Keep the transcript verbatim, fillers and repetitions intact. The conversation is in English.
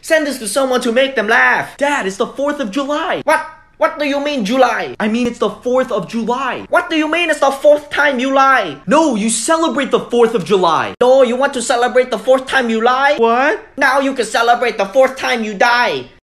Send this to someone to make them laugh. Dad, it's the fourth of July. What? What do you mean July? I mean it's the fourth of July. What do you mean it's the fourth time you lie? No, you celebrate the fourth of July. No, you want to celebrate the fourth time you lie? What? Now you can celebrate the fourth time you die.